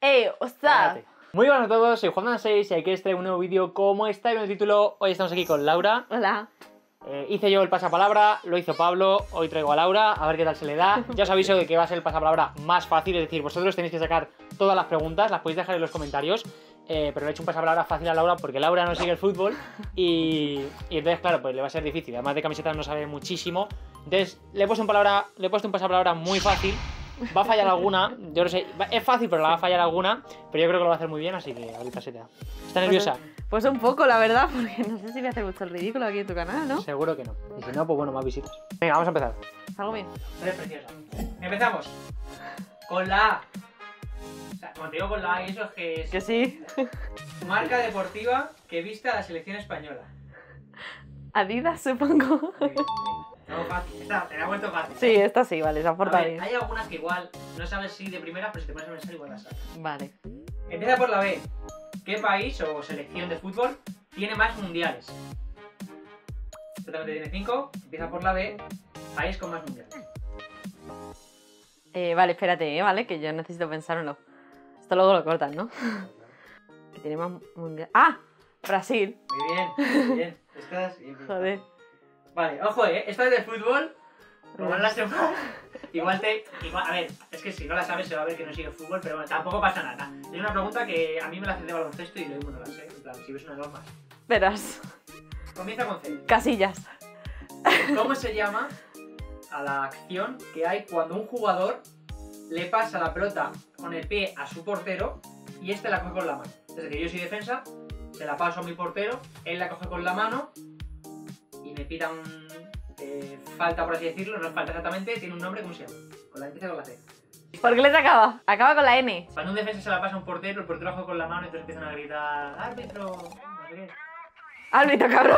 ¡Ey! ¡Ostras! Muy buenas a todos, soy Juan6 y aquí os traigo un nuevo vídeo. Como está en el título, hoy estamos aquí con Laura. Hola. Hice yo el pasapalabra, lo hizo Pablo, hoy traigo a Laura, a ver qué tal se le da. Ya os aviso de que va a ser el pasapalabra más fácil, es decir, vosotros tenéis que sacar todas las preguntas, las podéis dejar en los comentarios. Pero le he hecho un pasapalabra fácil a Laura porque Laura no sigue el fútbol y entonces, claro, pues le va a ser difícil. Además de camisetas no sabe muchísimo. Entonces, le he puesto un pasapalabra muy fácil. Va a fallar alguna, yo no sé, es fácil, pero la va a fallar alguna. Pero yo creo que lo va a hacer muy bien, así que ahorita se te da. ¿Estás nerviosa? Pues un poco, la verdad, porque no sé si voy a hacer mucho el ridículo aquí en tu canal, ¿no? Seguro que no. Y si no, pues bueno, más visitas. Venga, vamos a empezar. Algo bien. Eres preciosa. Empezamos con la A. O sea, como te digo con la A, y eso es que es Que sí. marca deportiva que viste a la selección española. Adidas, supongo. Muy bien. No, fácil. Esta te la he vuelto fácil. Sí, esta sí, vale, se ha portado bien. Hay algunas que igual no sabes si de primera, pero si te pones a pensar igual las sabes. Vale. Empieza por la B. ¿Qué país o selección de fútbol tiene más mundiales? Totalmente tiene 5. Empieza por la B. País con más mundiales. Vale, espérate, ¿vale? Que yo necesito pensármelo. Esto luego lo cortan, ¿no? Que tiene más mundial. ¡Ah! Brasil. Muy bien, muy bien. Estás bien. Joder. Vale, ojo, esta es de fútbol. Como no la sé, igual, a ver, es que si no la sabes se va a ver que no sigue fútbol, pero bueno, tampoco pasa nada. Es una pregunta que a mí me la hacen de baloncesto y lo mismo no la sé. En plan, si ves una norma. Verás. Comienza con C. Casillas. ¿Cómo se llama a la acción que hay cuando un jugador le pasa la pelota con el pie a su portero y este la coge con la mano? Es decir, yo soy defensa, se la paso a mi portero, él la coge con la mano y me pitan falta, por así decirlo, no es falta exactamente, tiene un nombre, ¿cómo se llama? Con la empieza con la C. ¿Por qué letra acaba? Acaba con la N. Cuando un defensa se la pasa a un portero, el portero la coge con la mano y entonces empiezan a gritar ¡árbitro! No sé qué. Árbitro, cabrón.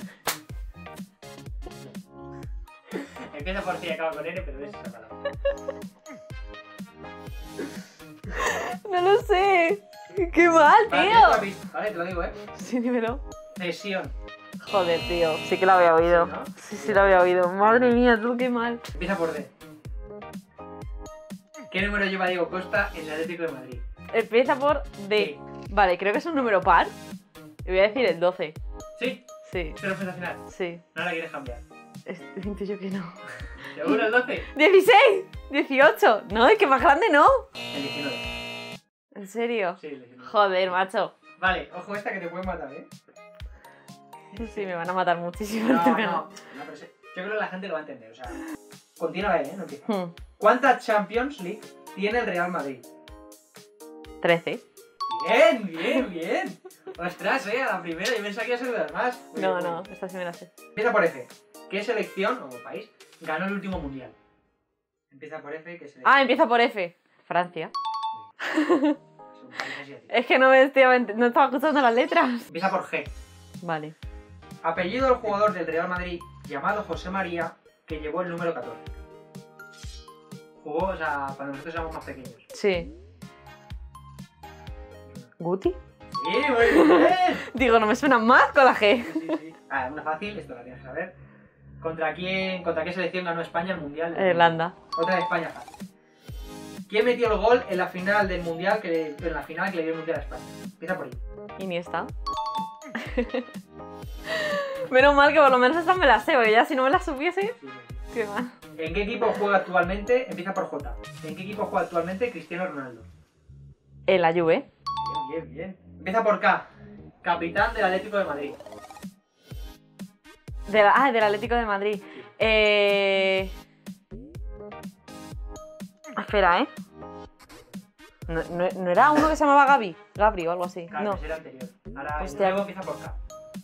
Empieza por C y acaba con N, pero es esa palabra. No lo sé. Qué mal, Vale, tío. vale, te lo digo, Sí, dímelo. Cesión. Joder, tío. Sí que lo había oído. Sí, ¿no? Sí, lo había oído. Madre mía, tú qué mal. Empieza por D. ¿Qué número lleva Diego Costa en el Atlético de Madrid? Empieza por D. Vale, creo que es un número par. Y voy a decir el 12. ¿Sí? Sí, ¿Se lo fuiste al final? sí. No la quieres cambiar. Intuyo que no. ¿Seguro el 12? ¡16! ¡18! No, es que más grande no. El 19. ¿En serio? Sí, el 19. Joder, macho. Vale, ojo esta que te pueden matar, ¿eh? Sí, me van a matar muchísimo en No, tu no, canal. no, pero yo creo que la gente lo va a entender, o sea... Continúa él, ¿eh? No empieza. Hmm, ¿Cuántas Champions League tiene el Real Madrid? 13. Bien, bien, bien. Ostras, a la primera, yo pensaba que iba a ser de las más. Muy No, bien, no, muy bien. esta sí me la sé. Empieza por F. ¿Qué selección o país ganó el último mundial? Empieza por F, ¿qué selección? Ah, empieza por F. Francia. Es un país asiático. Es que no estaba escuchando las letras. Empieza por G. Vale. Apellido del jugador del Real Madrid llamado José María que llevó el número 14. Jugó, o sea, cuando nosotros éramos más pequeños. Sí. ¿Guti? Sí, muy bien. Digo, no me suena más con la G. Sí. Ah, una fácil, esto la tienes que saber. ¿Contra qué selección ganó España el mundial? Irlanda. Otra de España fácil. ¿Quién metió el gol en la final del mundial en la final que le dio el mundial a España? Empieza por ahí. Iniesta. Menos mal que por lo menos esta me la sé, porque ya si no me la supiese, Sí, sí. qué mal. ¿En qué equipo juega actualmente? Empieza por J. ¿En qué equipo juega actualmente Cristiano Ronaldo? En la Juve. Bien, bien, bien. Empieza por K. Capitán del Atlético de Madrid. Del Atlético de Madrid. Espera, ¿eh? ¿No era uno que se llamaba Gabri o algo así? Claro, No. ese era anterior. Ahora el Hostia. nuevo empieza por K.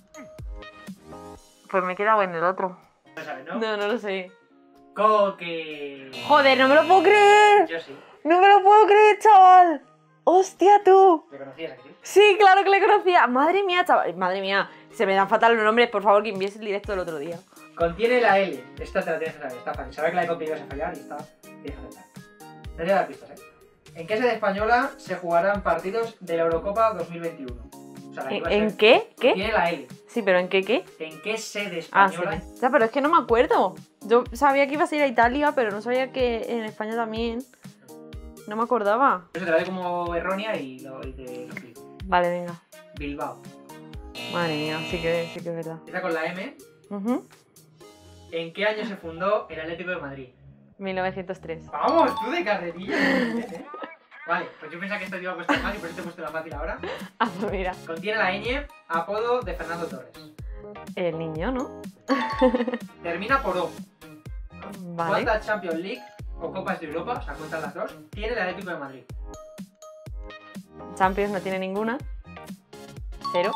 Pues me he quedado en el otro. No sabes, ¿no? No, no lo sé. Coque. Joder, no me lo puedo creer. Yo sí. No me lo puedo creer, chaval. Hostia, tú. ¿Le conocías aquí? Sí, claro que le conocía. Madre mía, chaval. Madre mía. Se me dan fatal los nombres. Por favor, que envíes el directo del otro día. Contiene la L. Esta te la tienes que saber. Está fácil. Saber que la de Coque ibas a fallar y está. Tienes que aceptar. No te voy a dar pistas, ¿eh? ¿En qué sede española se jugarán partidos de la Eurocopa 2021? O sea, la que iba a ¿En ser- qué? ¿Qué? Tiene la L. Sí, pero ¿en qué? ¿En qué sede Ah, sí. española? Ya, pero es que no me acuerdo. Yo sabía que ibas a ir a Italia, pero no sabía que en España también. No me acordaba. Eso te la doy como errónea y te lo explico. Vale, venga. Bilbao. Madre mía, sí que es verdad. Empieza con la M. Ujú. ¿En qué año se fundó el Atlético de Madrid? 1903. ¡Vamos! ¡Tú de carrerilla! ¿Eh? Vale, pues yo pensaba que esto te iba a costar más y por eso te he puesto la fácil ahora. Ah, pues mira. Contiene la ñ, apodo de Fernando Torres. El niño, ¿no? Termina por O. Vale. ¿Cuántas Champions League o Copas de Europa, o sea, cuentan las dos, tiene el Atlético de Madrid? Champions no tiene ninguna. 0.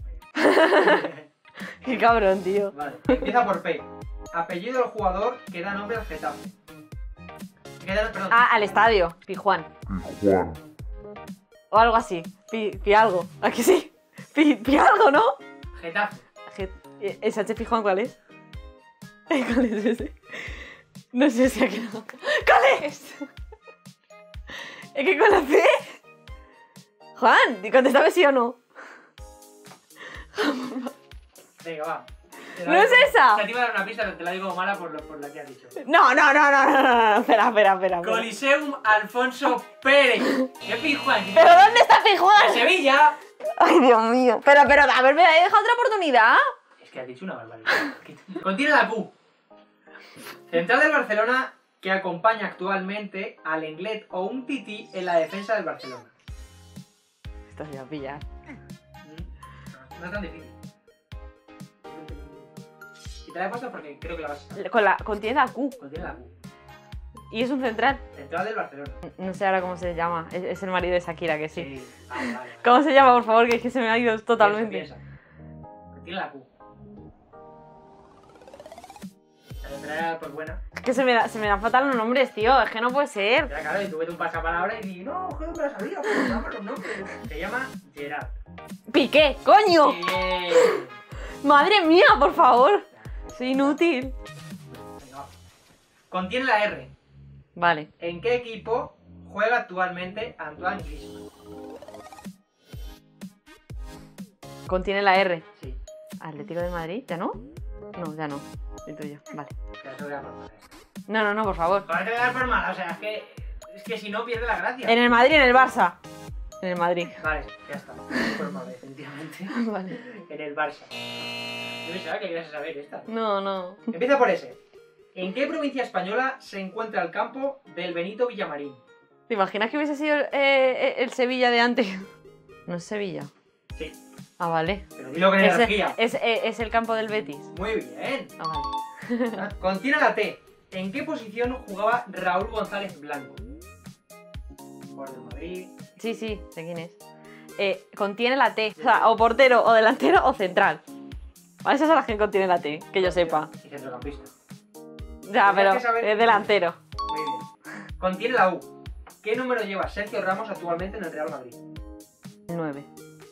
Qué cabrón, tío. Vale. Empieza por P. Apellido del jugador que da nombre al Getafe. Perdón. Ah, al estadio. Pijuán. O algo así. Pi algo. ¿Aquí sí? Pi algo, ¿no? Getafe. ¿El Sánchez Pijuán cuál es? ¿Cuál es ese? No sé si aquí no. ¿Cuál es? Es que con la P. Juan, contéstame sí o no. Venga, va. ¿No es esa? Te iba a dar una pista, pero te la digo mala por la que has dicho. No. Espera. Coliseum Alfonso Pérez. ¿Qué Pijuán? ¿Pero dónde está ¡De Pijuán? Sevilla! Ay, Dios mío. Pero, a ver, ¿me he dejado otra oportunidad? Es que has dicho una barbaridad. Contiene la Q. Central del Barcelona que acompaña actualmente al Lenglet o un Tití en la defensa del Barcelona. Esto se va a pillar. No es tan difícil. Y te la he puesto porque creo que la vas a saber. Contiene la Q. Contiene la Q. Y es un central. Central del Barcelona. No sé ahora cómo se llama. Es el marido de Shakira, que sí. Vale. ¿Cómo se llama, por favor? Que es que se me ha ido totalmente. Piensa. Contiene la Q. La letra por buena. Es que se me dan fatal los nombres, tío. Es que no puede ser. Ya, claro, y tú vete un pasapalabra y dices, no, que no me la sabía, pues dame los nombres. Se llama Gerard. ¡Piqué! ¡Coño! Bien. ¡Madre mía, por favor! Soy inútil. Venga, va. Contiene la R. Vale. ¿En qué equipo juega actualmente Antoine Griezmann? Contiene la R. Sí. ¿Atlético de Madrid? ¿Ya no? No, ya no. El tuyo. Vale. Ya te voy a dar por mala. No, por favor. Ahora te voy a dar por mala, o sea, es que si no pierde la gracia. En el Madrid, en el Barça. En el Madrid. Vale, ya está. Por mala, definitivamente. Vale. En el Barça. No pensaba que querías saber esta. No. Empieza por S. ¿En qué provincia española se encuentra el campo del Benito Villamarín? ¿Te imaginas que hubiese sido el Sevilla de antes? No es Sevilla. Sí. Ah, vale. Pero dilo con energía. Es el campo del Betis. Muy bien. Ah, vale. Contiene la T. ¿En qué posición jugaba Raúl González Blanco? Por el Madrid. Sí, sé quién es. Contiene la T. O sea, o portero, o delantero, o central. Vale, esas son las que contiene la T, que yo sepa. Y centrocampista. Ya, pero Tienes que saber- es delantero. Muy bien. Contiene la U. ¿Qué número lleva Sergio Ramos actualmente en el Real Madrid? 9.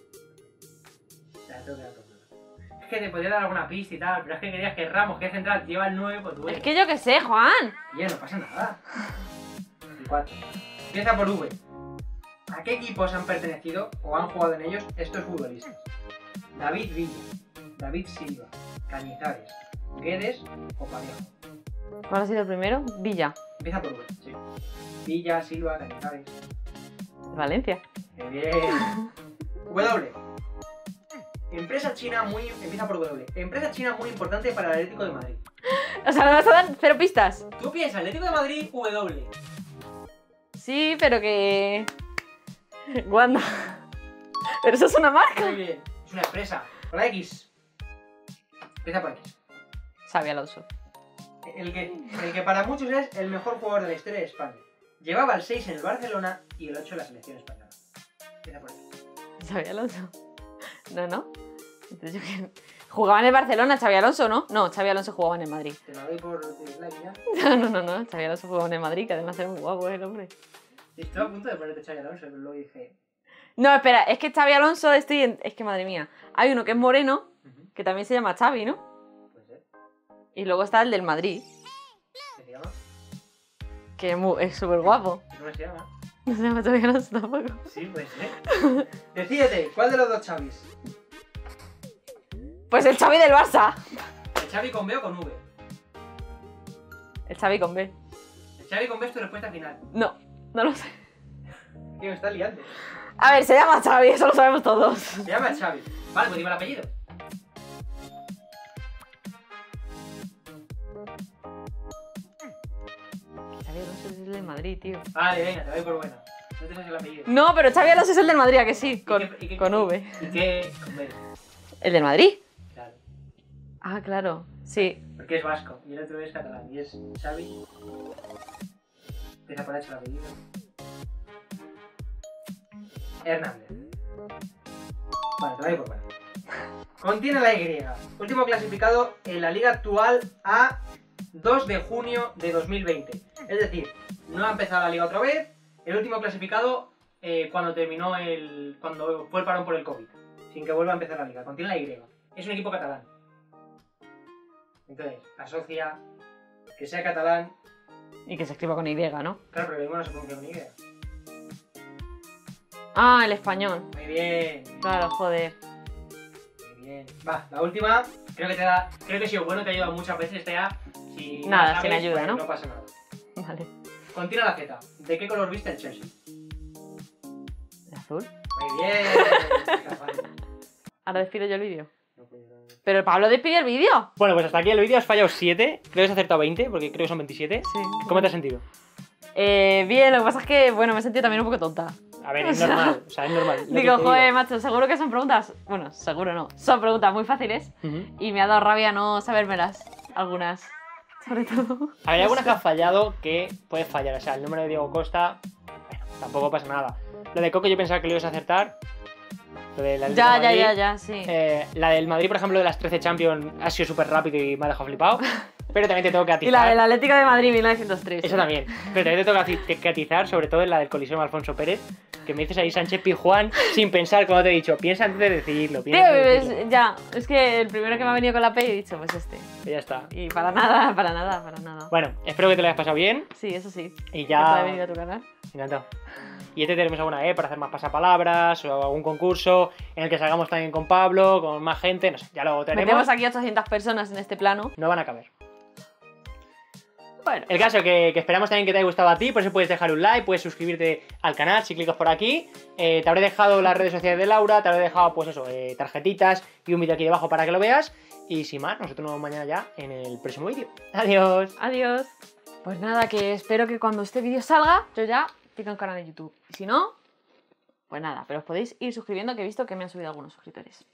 Ya, tengo que dar por nada. Es que te podría dar alguna pista y tal, pero es que querías que Ramos, que es central, lleva el 9, pues tú Es que yo qué sé, Juan. Bien, no pasa nada. 24. Empieza por V. ¿A qué equipos han pertenecido o han jugado en ellos estos futbolistas? David Villa, David Silva, Cañizares, Guedes o Parejo. ¿Cuál ha sido el primero? Villa. Empieza por V, sí. Villa, Silva, Cañizares. Valencia. Muy bien. W. Empresa china muy... Empieza por W. Empresa china muy importante para el Atlético de Madrid. O sea, ¿me vas a dar 0 pistas? Tú piensas, Atlético de Madrid, W. Sí, pero que... Wanda. Pero eso es una marca. Muy bien. Es una empresa. Por la X. Empieza por X. Xabi Alonso. El que para muchos es el mejor jugador de la historia de España. Llevaba el 6 en el Barcelona y el 8 en la selección española. Empieza por X. Xabi Alonso. No. Entonces yo que... Jugaba en el Barcelona, Xabi Alonso, ¿no? No, Xabi Alonso jugaba en el Madrid. Te la doy por dislike ya. No. Xabi Alonso jugaba en el Madrid, que además era muy guapo el hombre. Estoy a punto de ponerte Xabi Alonso, pero luego dije... No, espera, es que Xabi Alonso es que madre mía. Hay uno que es moreno, que también se llama Xavi, ¿no? Puede ser. Y luego está el del Madrid, ¿Qué se llama? que es súper guapo. ¿Cómo se llama? No se llama Xabi Alonso tampoco. Sí, puede ser. Decídete, ¿cuál de los dos Xavis? Pues el Xavi del Barça. ¿El Xavi con B o con V? El Xavi con B. El Xavi con B es tu respuesta final. No lo sé. Tío, me estás liando. A ver, se llama Xavi, eso lo sabemos todos. Se llama Xavi. Vale, pues dime el apellido. Xavi Alonso es el del Madrid, tío. Vale, venga, te doy por buena. No te sabes el apellido. No, pero Xavi Alonso es el del Madrid, ¿a que sí? Con V. ¿Y qué? Con V. ¿El del Madrid? Claro. Ah, claro, sí. Porque es vasco y el otro es catalán. Y es Xavi. Empieza por H el apellido. Hernández. Vale, te doy por buena. Contiene la Y. Último clasificado en la liga actual a 2 de junio de 2020. Es decir, no ha empezado la liga otra vez. El último clasificado cuando terminó cuando fue el parón por el COVID. Sin que vuelva a empezar la liga. Contiene la Y. Es un equipo catalán. Entonces, asocia que sea catalán. Y que se escriba con Y, ¿no? Claro, pero lo mismo no se pronuncia con Y. Ah, el español. Muy bien. Claro, joder. Muy bien. Va, la última. Creo que ha sido bueno, te ha ayudado muchas veces. Esta ya, si Nada, la sabes, sin ayuda, pues ¿no? No pasa nada. Vale. Contiene la Z. ¿De qué color viste el Chelsea? ¿El azul? Muy bien. Ahora despido yo el vídeo. Pero Pablo despide el vídeo. Bueno, pues hasta aquí el vídeo. Has fallado 7. Creo que has acertado 20, porque creo que son 27. Sí. ¿Cómo te has sentido? Bien, lo que pasa es que, bueno, me he sentido también un poco tonta. A ver, es normal. O sea, es normal. Lo que Digo, te joder, macho, seguro que son preguntas. Bueno, seguro no. Son preguntas muy fáciles. Ujú. Y me ha dado rabia no sabérmelas. Algunas. Sobre todo. A ver, hay algunas que has fallado que puedes fallar. O sea, el número de Diego Costa, bueno, tampoco pasa nada. Lo de Coque yo pensaba que lo ibas a acertar. Lo de la Ya, sí. La del Madrid, por ejemplo, de las 13 Champions ha sido súper rápido y me ha dejado flipado. Pero también te tengo que atizar. Y la del Atlético de Madrid 1903. Eso también. Pero también te tengo que atizar, sobre todo en la del Coliseum Alfonso Pérez. Que me dices ahí Sánchez Pizjuán sin pensar, como te he dicho. Piensa antes de decidirlo. Tío, ya. Es que el primero que me ha venido con la P he dicho, pues este. Y ya está. Y para nada. Bueno, espero que te lo hayas pasado bien. Sí, eso sí. Y Que pueda ya. venir a tu canal. Encantado. Y este tenemos alguna para hacer más pasapalabras o algún concurso en el que salgamos también con Pablo, con más gente, no sé, ya lo tenemos. Metemos aquí 800 personas en este plano. No van a caber. Bueno, El caso que esperamos también que te haya gustado a ti, por eso puedes dejar un like, puedes suscribirte al canal si clicas por aquí. Te habré dejado las redes sociales de Laura, te habré dejado pues eso, tarjetitas y un vídeo aquí debajo para que lo veas. Y sin más, nosotros nos vemos mañana ya en el próximo vídeo. Adiós. adiós. Pues nada, que espero que cuando este vídeo salga, yo ya tenga un canal de YouTube. Y si no, pues nada, pero os podéis ir suscribiendo, que he visto que me han subido algunos suscriptores.